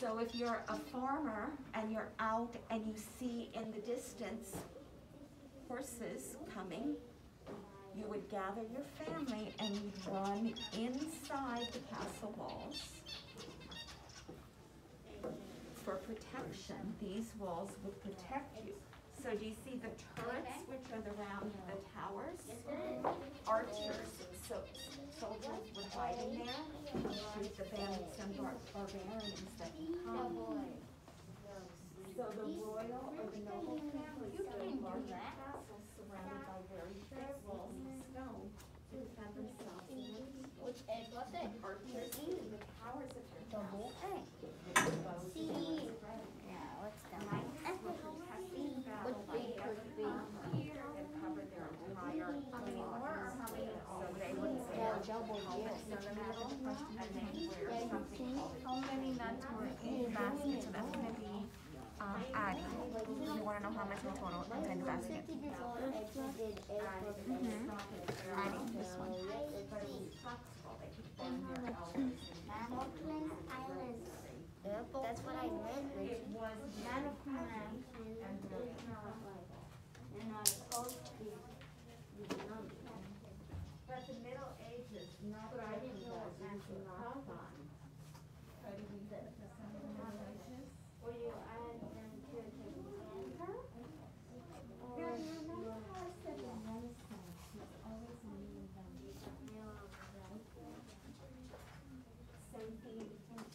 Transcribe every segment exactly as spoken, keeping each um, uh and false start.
So if you're a farmer and you're out and you see in the distance horses coming, you would gather your family and you'd run inside the castle walls for protection. These walls would protect you. So do you see the turrets which are around the towers? Archers, so soldiers would hide in there and shoot the bandits and bar barbarians that come. So the royal or the noble families built large castles surrounded by very thick walls of stone to defend themselves against archers in the towers of their castles. How many nuts were in the basket? So that's going to be um, adding. You want to know how much in total inside the basket? Mm-hmm. Adding this one. That's what I read. It was manufactured and and not supposed to be. But the Middle Ages, not But I didn't know it actually not was. fun. How do we get the Middle Ages? Or you add them to the center? Or There are you no cars that are Renaissance. There's always a new one. Same thing.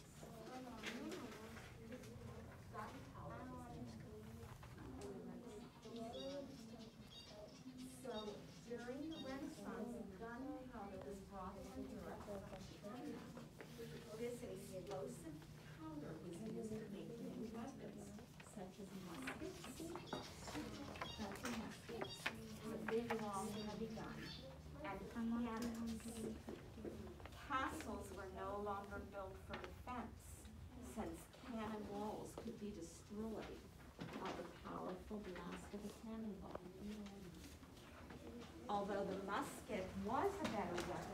So during the Renaissance, gunpowder was brought into Europe. This explosive powder was used to make new weapons, such as muskets. That's a musket. A big, long, heavy gun. And cannons. Castles were no longer built for defense, since cannon walls could be destroyed by the powerful blast of a cannonball. Although the musket was a better weapon